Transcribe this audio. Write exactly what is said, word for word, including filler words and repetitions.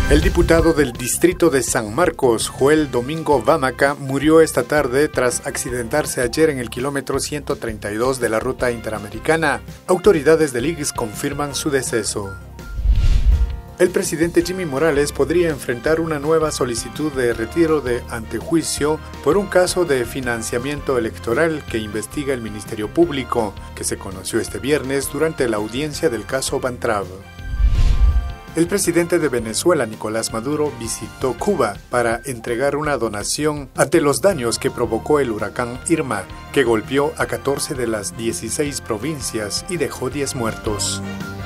El diputado del distrito de San Marcos, Joel Domingo Vámaca, murió esta tarde tras accidentarse ayer en el kilómetro ciento treinta y dos de la ruta interamericana. Autoridades del I G S confirman su deceso. El presidente Jimmy Morales podría enfrentar una nueva solicitud de retiro de antejuicio por un caso de financiamiento electoral que investiga el Ministerio Público, que se conoció este viernes durante la audiencia del caso Bantrav. El presidente de Venezuela, Nicolás Maduro, visitó Cuba para entregar una donación ante los daños que provocó el huracán Irma, que golpeó a catorce de las dieciséis provincias y dejó diez muertos.